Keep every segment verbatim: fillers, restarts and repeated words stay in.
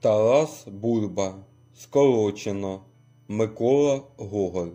Тарас Бульба. Скорочено. Микола Гоголь.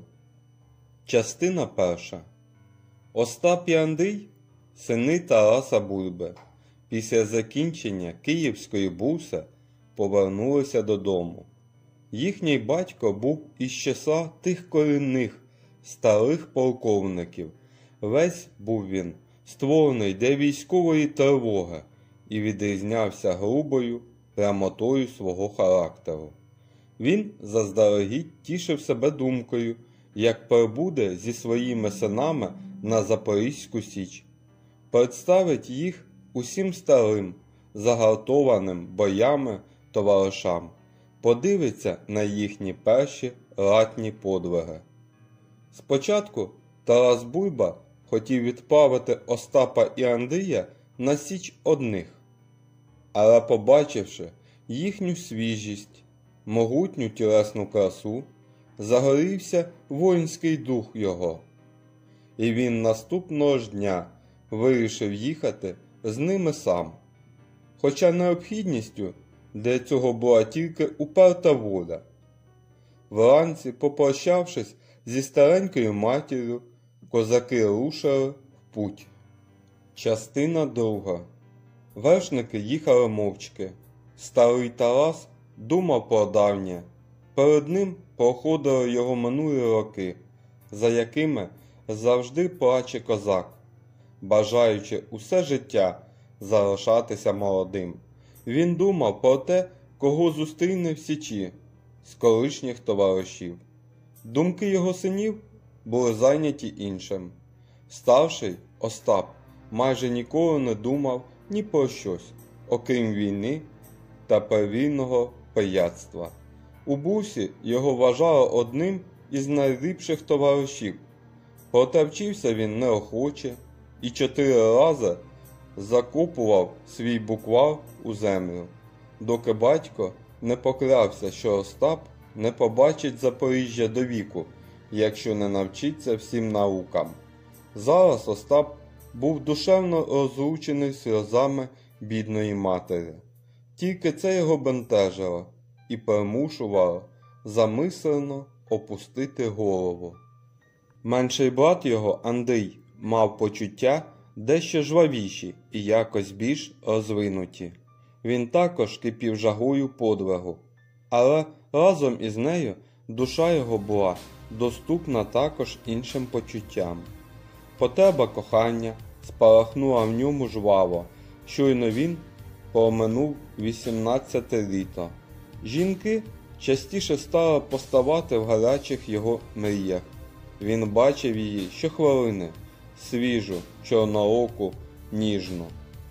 Частина перша. Остап і Андрій – сини Тараса Бульби. Після закінчення Київської бурси повернулися додому. Їхній батько був із числа тих корінних, старих полковників. Весь був він створений для військової тривоги і відрізнявся грубою прямотою свого характеру. Він заздалегідь тішив себе думкою, як прибуде зі своїми синами на Запорізьку Січ. Представить їх усім старим, загартованим боями товаришам, подивиться на їхні перші ратні подвиги. Спочатку Тарас Бульба хотів відправити Остапа і Андрія на Січ одних, але побачивши їхню свіжість, могутню тілесну красу, загорівся воїнський дух його. І він наступного ж дня вирішив їхати з ними сам. Хоча необхідністю для цього була тільки уперта воля. Вранці, попрощавшись зі старенькою матір'ю, козаки рушили в путь. Частина друга. Вершники їхали мовчки. Старий Тарас думав про давнє. Перед ним проходили його минулі роки, за якими завжди плаче козак, бажаючи усе життя залишатися молодим. Він думав про те, кого зустріне в Січі з колишніх товаришів. Думки його синів були зайняті іншим. Старший Остап майже ніколи не думав ні про щось, окрім війни та первинного пияцтва. У бурсі його вважали одним із найліпших товаришів. Проте вчився він неохоче і чотири рази закопував свій буквар у землю, доки батько не поклявся, що Остап не побачить Запоріжжя до віку, якщо не навчиться всім наукам. Зараз Остап був душевно розлучений сльозами бідної матері. Тільки це його бентежило і примушувало замислено опустити голову. Менший брат його, Андрій, мав почуття дещо жвавіші і якось більш розвинуті. Він також кипів жагою подвигу, але разом із нею душа його була доступна також іншим почуттям. Потреба кохання спалахнула в ньому жваво, щойно він проминув вісімнадцяте літо. Жінки частіше стали поставати в гарячих його мріях. Він бачив її щохвилини, свіжу, чорнооку, ніжну.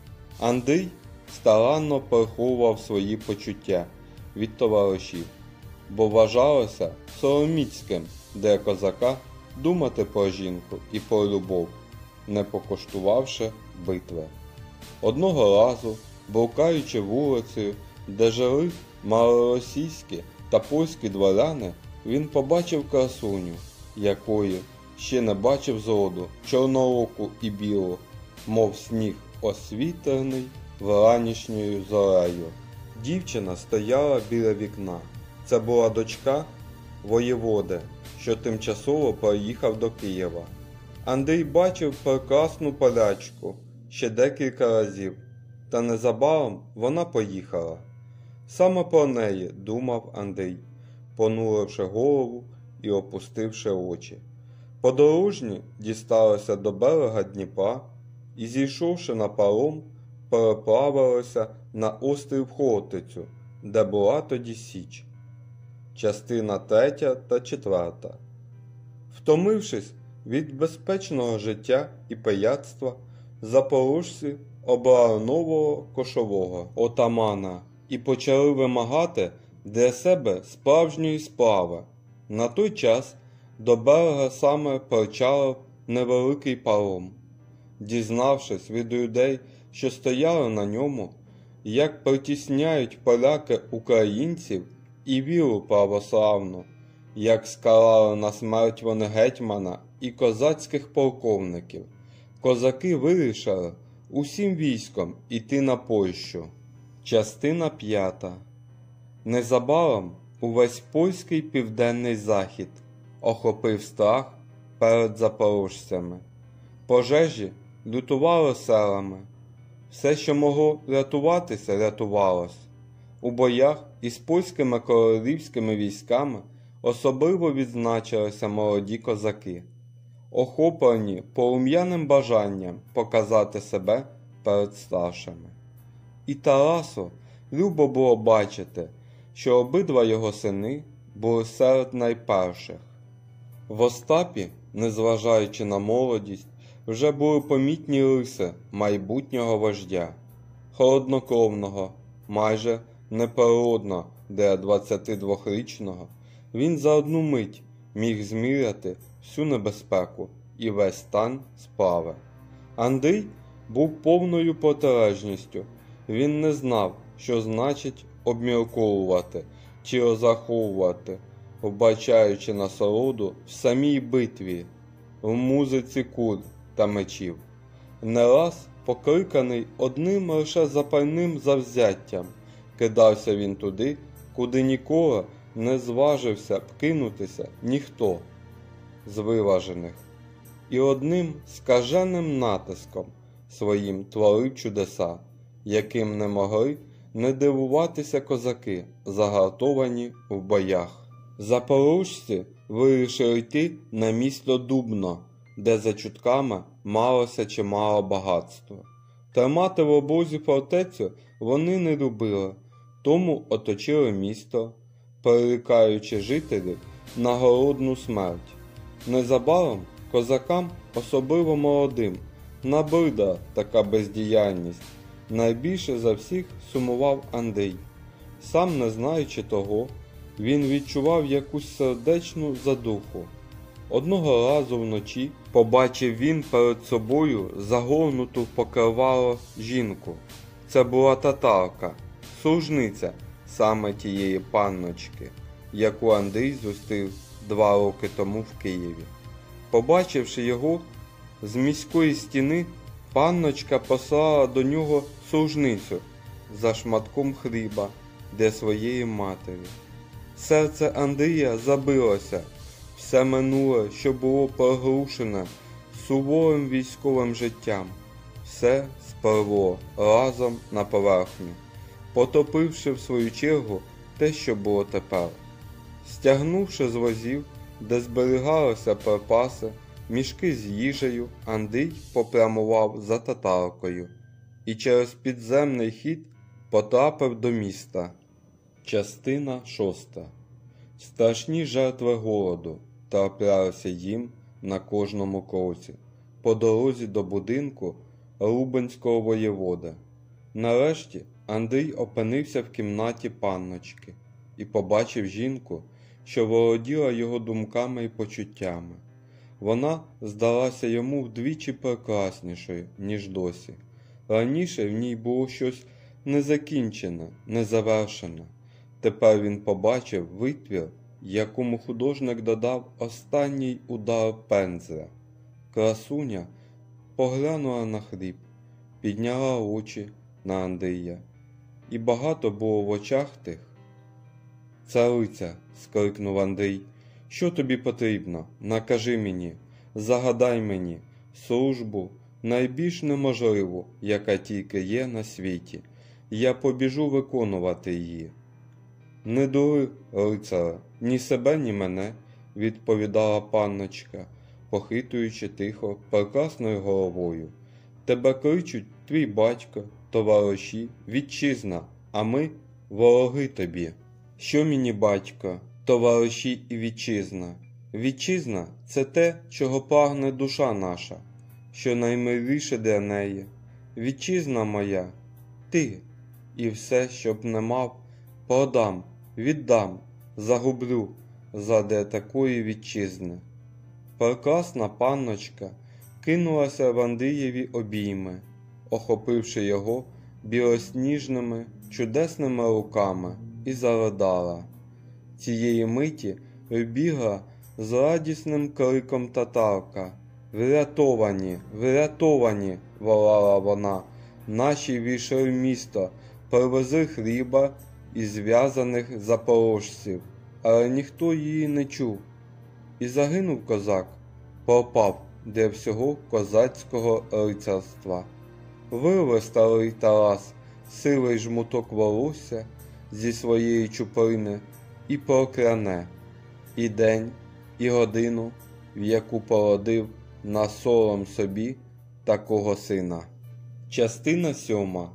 Андрій старанно приховував свої почуття від товаришів, бо вважалося сороміцьким для козака думати про жінку і про любов, не покуштувавши битви. Одного разу, блукаючи вулицею, де жили малоросійські та польські дворяни, він побачив красуню, якої ще не бачив зроду, чорнооку і білу, мов сніг освітлений вранішньою зорею. Дівчина стояла біля вікна. Це була дочка воєводи, що тимчасово приїхав до Києва. Андрій бачив прекрасну полячку ще декілька разів, та незабаром вона поїхала. Саме про неї думав Андрій, понуривши голову і опустивши очі. Подорожні дісталися до берега Дніпра і, зійшовши на паром, переправилися на острів Хортицю, де була тоді Січ. Частина третя та четверта. Втомившись від безпечного життя і пияцтва, запорожці обрали нового кошового отамана і почали вимагати для себе справжньої справи. На той час до берега саме причалив невеликий паром. Дізнавшись від людей, що стояли на ньому, як притісняють поляки українців і віру православну, як скарали на смерть вони гетьмана і козацьких полковників, козаки вирішили усім військом іти на Польщу. Частина п'ята. Незабаром увесь польський південний захід охопив страх перед запорожцями. Пожежі лютували селами. Все, що могло рятуватися, рятувалось. У боях із польськими королівськими військами особливо відзначилися молоді козаки, охоплені полум'яним бажанням показати себе перед старшими. І Тарасу любо було бачити, що обидва його сини були серед найперших. В Остапі, незважаючи на молодість, вже були помітні риси майбутнього вождя, холоднокровного, майже неприродно для двадцятидвохрічного. Він за одну мить міг зміряти всю небезпеку і весь стан справи. Андрій був повною протилежністю. Він не знав, що значить обмірковувати чи розраховувати, вбачаючи насолоду в самій битві, в музиці куль та мечів. Не раз, покликаний одним лише запальним завзяттям, кидався він туди, куди ніколи не зважився б кинутися ніхто з виважених, і одним скаженим натиском своїм творив чудеса, яким не могли не дивуватися козаки, загартовані в боях. Запорожці вирішили йти на місто Дубно, де за чутками малося чимало багатства. Тримати в обозі фортецю вони не любили, тому оточили місто, перерікаючи жителів на голодну смерть. Незабаром козакам, особливо молодим, набридла така бездіяльність. Найбільше за всіх сумував Андрій. Сам не знаючи того, він відчував якусь сердечну задуху. Одного разу вночі побачив він перед собою загорнуту в покривало жінку. Це була татарка, служниця саме тієї панночки, яку Андрій зустрів два роки тому в Києві. Побачивши його з міської стіни, панночка послала до нього служницю за шматком хліба для своєї матері. Серце Андрія забилося. Все минуле, що було проглушене суворим військовим життям, все спливло разом на поверхню, потопивши в свою чергу те, що було тепер. Стягнувши з возів, де зберігалися припаси, мішки з їжею, Андрій попрямував за татаркою і через підземний хід потрапив до міста. Частина шоста. Страшні жертви голоду траплялися їм на кожному кроці, по дорозі до будинку лубенського воєвода. Нарешті Андрій опинився в кімнаті панночки і побачив жінку, що володіла його думками і почуттями. Вона здалася йому вдвічі прекраснішою, ніж досі. Раніше в ній було щось незакінчене, незавершене. Тепер він побачив витвір, якому художник додав останній удар пензля. Красуня поглянула на хліб, підняла очі на Андрія. І багато було в очах тих. «Цариця!» – скрикнув Андрій. «Що тобі потрібно? Накажи мені, загадай мені службу найбільш неможливу, яка тільки є на світі. Я побіжу виконувати її». «Не дури, лицаре, ні себе, ні мене», – відповідала панночка, похитуючи тихо прекрасною головою. «Тебе кличуть твій батько, товариші, вітчизна, а ми – вороги тобі». «Що мені батько, товариші і вітчизна? Вітчизна – це те, чого прагне душа наша, що наймиліше для неї. Вітчизна моя – ти, і все, що б не мав, продам, віддам, загублю задля такої вітчизни». Прекрасна панночка кинулася в Андрієві обійми, охопивши його білосніжними, чудесними руками, і заридала. Цієї миті вибігла з радісним криком татарка. «Врятовані! Врятовані!» – волала вона. «Наші війшли в місто, привези хліба і зв'язаних запорожців, але ніхто її не чув. І загинув козак, пропав для всього козацького лицарства. Вирве старий Тарас сивий жмуток волосся зі своєї чуприни і прокляне і день, і годину, в яку породив на сором собі такого сина. Частина сьома.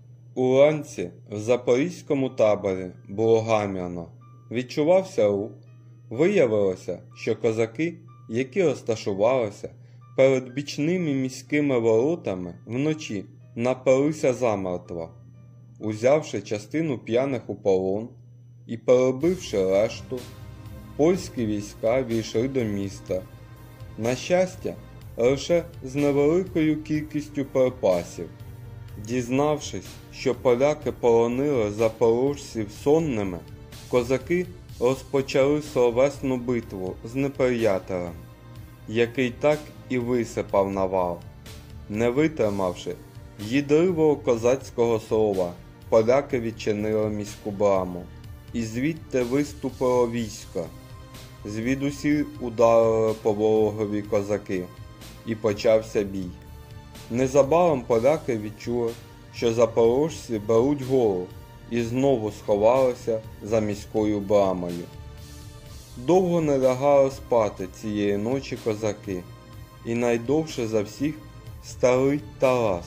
Уранці в запорізькому таборі було гамірно. Відчувався рух. Виявилося, що козаки, які розташувалися перед бічними міськими воротами, вночі напилися замертво. Узявши частину п'яних у полон і перебивши решту, польські війська війшли до міста. На щастя, лише з невеликою кількістю припасів. Дізнавшись, що поляки полонили запорожців сонними, козаки розпочали словесну битву з неприятелем, який так і висипав навал. Не витримавши їдливого козацького слова, поляки відчинили міську браму, і звідти виступило військо. Звідусіль ударили по ворогові козаки, і почався бій. Незабаром поляки відчули, що запорожці беруть гору, і знову сховалися за міською брамою. Довго не лягали спати цієї ночі козаки, і найдовше за всіх старий Тарас.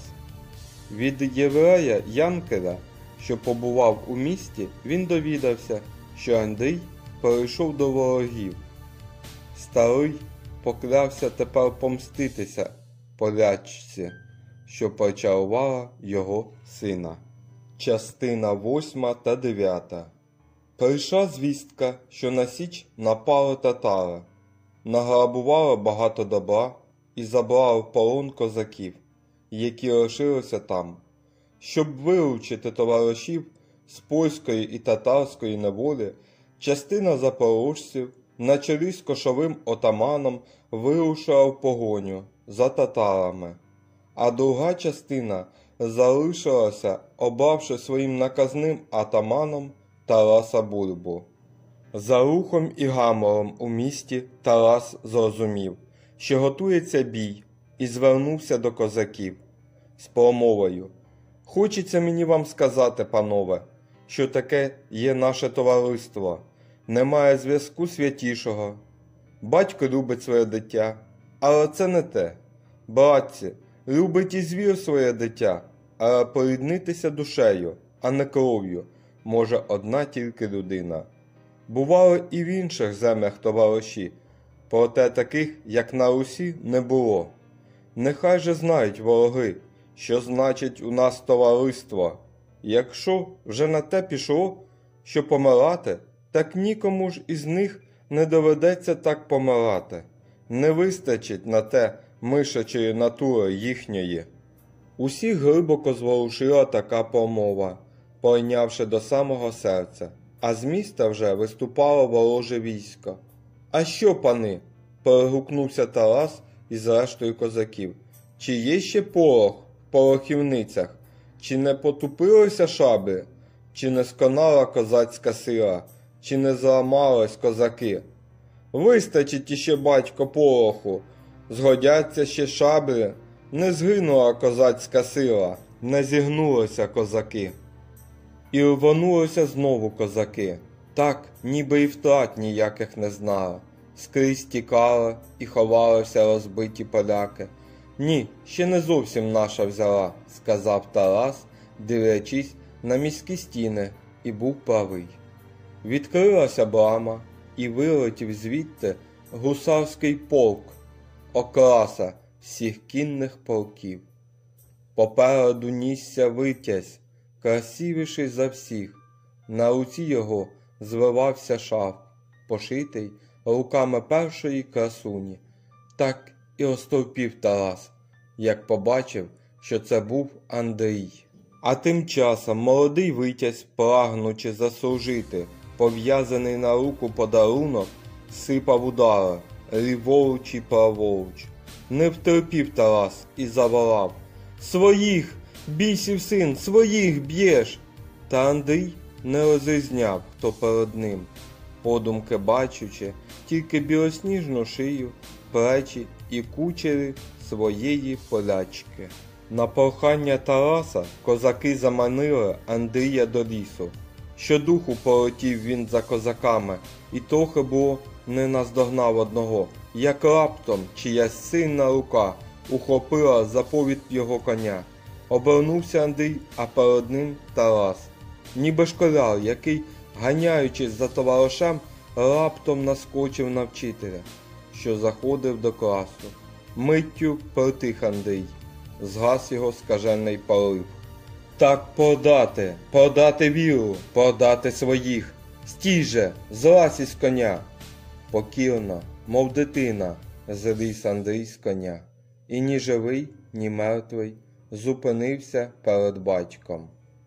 Від єврея Янкеля, що побував у місті, він довідався, що Андрій перейшов до ворогів. Старий поклявся тепер помститися полячці, що причарувала його сина. Частина восьма та дев'ята. Прийшла звістка, що на Січ напали татари, награбували багато добра і забрали в полон козаків, які лишилися там. Щоб виручити товаришів з польської і татарської неволі, частина запорожців на чолі з кошовим отаманом вирушила в погоню за татарами, а друга частина залишилася, обравши своїм наказним атаманом Тараса Бульбу. За рухом і гамором у місті Тарас зрозумів, що готується бій, і звернувся до козаків з промовою: «Хочеться мені вам сказати, панове, що таке є наше товариство. Немає зв'язку святішого. Батько любить своє дитя, але це не те. Братці, любить і звір своє дитя, але поріднитися душею, а не кров'ю, може одна тільки людина. Бували і в інших землях товариші, проте таких, як на Русі, не було. Нехай же знають вороги, що значить у нас товариство. Якщо вже на те пішло, що помирати, так нікому ж із них не доведеться так помирати. Не вистачить на те мишачої натури їхньої». Усіх глибоко зворушила така промова, пройнявши до самого серця, а з міста вже виступало вороже військо. «А що, пани?» – перегукнувся Тарас із рештою козаків. «Чи є ще порох в порохівницях? Чи не потупилися шаблі? Чи не сконала козацька сила? Чи не зламались козаки? Вистачить іще, батько, пороху, згодяться ще шаблі, не згинула козацька сила, не зігнулися козаки». І рвонулися знову козаки, так, ніби і втрат ніяких не знали. Скрізь тікали і ховалися розбиті поляки. «Ні, ще не зовсім наша взяла», – сказав Тарас, дивлячись на міські стіни, і був правий. Відкрилася брама, і вилетів звідти гусарський полк, окраса всіх кінних полків. Попереду нісся Витязь, красивіший за всіх. На руці його звивався шарф, пошитий руками першої красуні. Так і остовпів Тарас, як побачив, що це був Андрій. А тим часом молодий Витязь, прагнучи заслужити пов'язаний на руку подарунок, сипав удари ліворуч і праворуч. Не втерпів Тарас і заволав: «Своїх, бісів син, своїх б'єш!» Та Андрій не розрізняв, хто перед ним, подумки бачучи тільки білосніжну шию, плечі і кучері своєї полячки. На прохання Тараса козаки заманили Андрія до лісу. Щодуху полетів він за козаками, і трохи було не наздогнав одного, як раптом чиясь сильна рука ухопила за повід його коня. Обернувся Андрій, а перед ним Тарас. Ніби школяр, який, ганяючись за товаришем, раптом наскочив на вчителя, що заходив до класу. Миттю притих Андрій. Згас його скажений порив. Так подати, подати віру, подати своїх. Стій же, злазь із коня. Покірно, мов дитина, зліз Андрій з коня. І ні живий, ні мертвий зупинився перед батьком.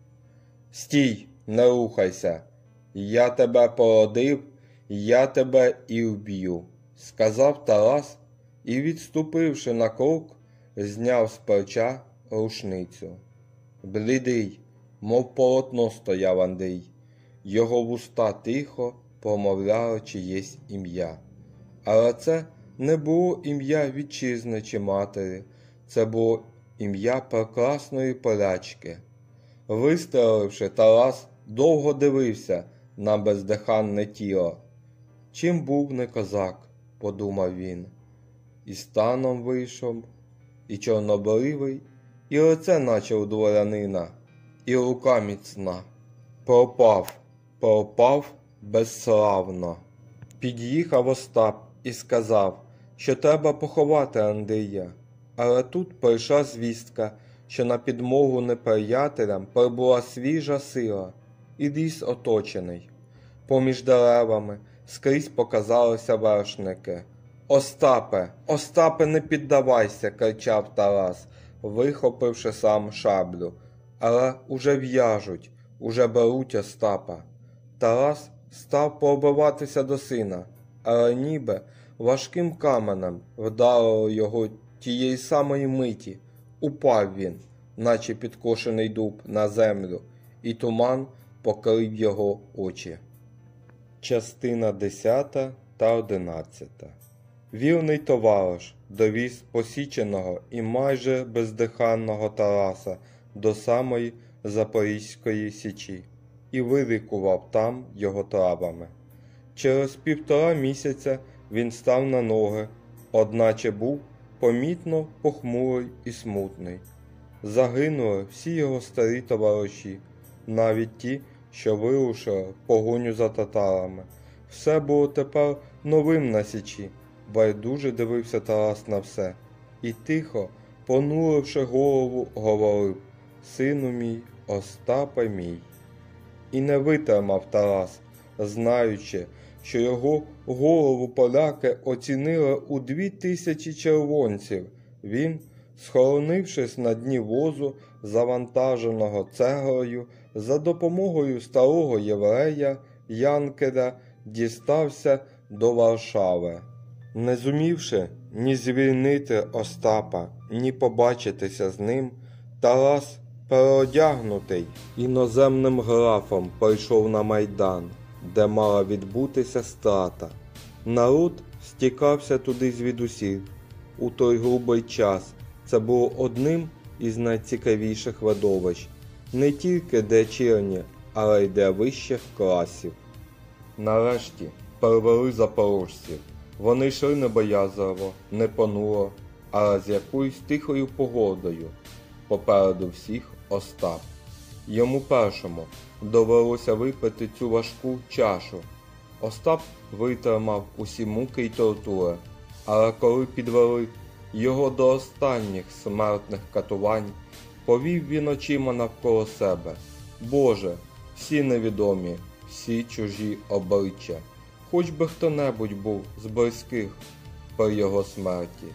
Стій, не рухайся. Я тебе породив, я тебе і вб'ю, сказав Тарас і, відступивши на крок, зняв з плеча рушницю. Блідий, мов полотно, стояв Андрій. Його вуста тихо промовляли чиєсь ім'я. Але це не було ім'я вітчизни чи матері, це було ім'я прекрасної полячки. Вистріливши, Тарас довго дивився на бездиханне тіло. Чим був не козак, подумав він. І станом вийшов, і чорнобривий, і лице наче у дворянина, і рука міцна. Пропав, пропав безславно. Під'їхав Остап і сказав, що треба поховати Андрія. Але тут прийшла звістка, що на підмогу неприятелям прибула свіжа сила, і ліс оточений. Поміж деревами скрізь показалися вершники. «Остапе, Остапе, не піддавайся!» – кричав Тарас, вихопивши сам шаблю. Але уже в'яжуть, уже беруть Остапа. Тарас став пробиватися до сина, але ніби важким каменем вдарило його тієї самої миті. Упав він, наче підкошений дуб, на землю, і туман покрив його очі. Частина десята та одинадцята. Вірний товариш довіз посіченого і майже бездиханного Тараса до самої Запорізької Січі і вилікував там його травами. Через півтора місяця він став на ноги, одначе був помітно похмурий і смутний. Загинули всі його старі товариші, навіть ті, що вирушили в погоню за татарами. Все було тепер новим на Січі. Байдуже дивився Тарас на все і тихо, понуривши голову, говорив: «Сину мій, Остапе мій». І не витримав Тарас, знаючи, що його голову поляки оцінили у дві тисячі червонців. Він, схоронившись на дні возу, завантаженого цеглою, за допомогою старого єврея Янкеля дістався до Варшави. Не зумівши ні звільнити Остапа, ні побачитися з ним, Тарас, переодягнутий іноземним графом, прийшов на Майдан, де мала відбутися страта. Народ стікався туди звідусіль. У той грубий час це було одним із найцікавіших видовищ, не тільки для черні, але й для вищих класів. Нарешті перевели запорожців. Вони йшли не боязливо, не понуро, але з якоюсь тихою погодою. Попереду всіх Остап. Йому першому довелося випити цю важку чашу. Остап витримав усі муки й тортури, але коли підвели його до останніх смертних катувань, повів він очима навколо себе. Боже, всі невідомі, всі чужі обличчя. Хоч би хто-небудь був з близьких при його смерті.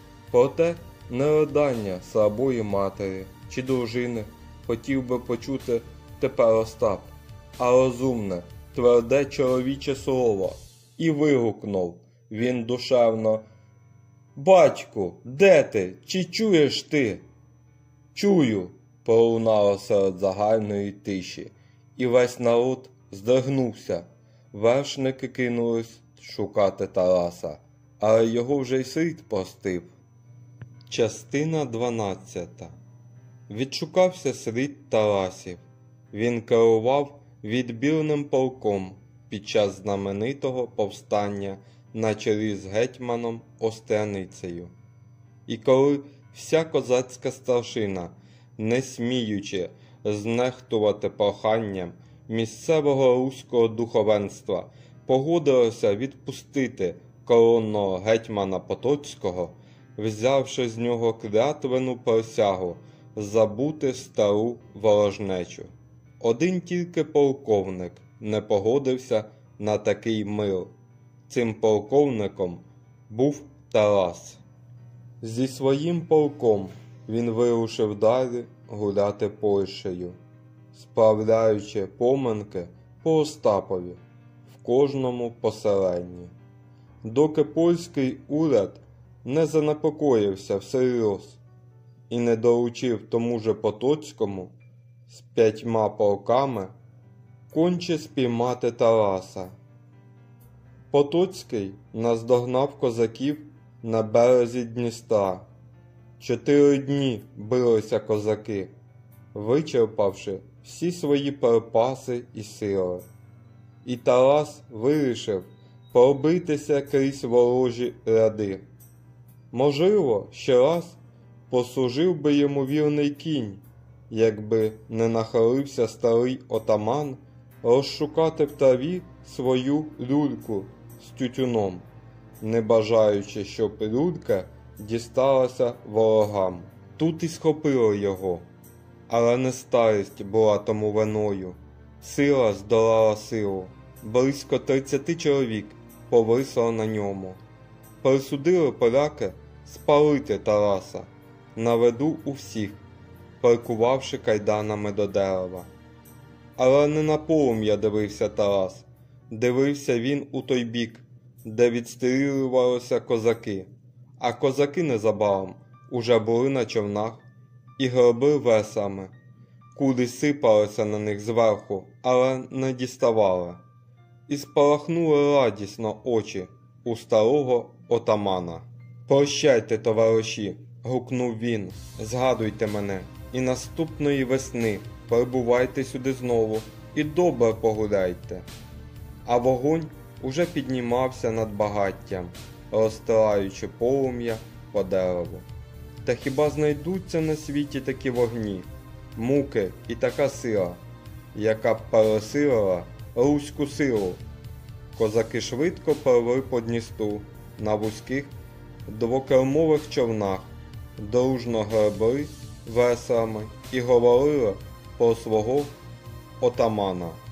Проте не ридання слабої матері чи дружини хотів би почути тепер Остап, а розумне, тверде чоловіче слово. І вигукнув він душевно: «Батьку, де ти? Чи чуєш ти?» «Чую», – пролунало серед загальної тиші, і весь народ здригнувся. Вершники кинулись шукати Тараса, але його вже й слід простив. Частина дванадцята. Відшукався слід Тарасів. Він керував відбірним полком під час знаменитого повстання на чолі з гетьманом Остряницею. І коли вся козацька старшина, не сміючи знехтувати проханням місцевого руського духовенства, погодилося відпустити коронного гетьмана Потоцького, взявши з нього клятвену присягу забути стару ворожнечу. Один тільки полковник не погодився на такий мир. Цим полковником був Тарас. Зі своїм полком він вирушив далі гуляти Польщею, справляючи поминки по Остапові в кожному поселенні. Доки польський уряд не занепокоївся всерйоз і не доручив тому же Потоцькому з п'ятьма полками конче спіймати Тараса. Потоцький наздогнав козаків на березі Дністра. Чотири дні билися козаки, вичерпавши всі свої припаси і сили. І Тарас вирішив пробитися крізь ворожі ряди. Можливо, ще раз послужив би йому вірний кінь, якби не нахилився старий отаман розшукати в траві свою люльку з тютюном, не бажаючи, щоб люлька дісталася ворогам. Тут і схопили його, але не старість була тому виною. Сила здолала силу. Близько тридцяти чоловік повисло на ньому. Присудили поляки спалити Тараса на виду у всіх, прикувавши кайданами до дерева. Але не на полум'я дивився Тарас. Дивився він у той бік, де відстрілювалися козаки. А козаки незабаром уже були на човнах і гребли веслами. Кулі сипалися на них зверху, але не діставали. І спалахнули радісно очі у старого отамана. «Прощайте, товариші!» – гукнув він. «Згадуйте мене, і наступної весни прибувайте сюди знову і добре погуляйте». А вогонь уже піднімався над багаттям, розтираючи полум'я по дереву. Та хіба знайдуться на світі такі вогні, муки і така сила, яка б пересилила руську силу? Козаки швидко пливли по Дністру на вузьких двокермових човнах, дружно гребли веслами і говорили про свого отамана.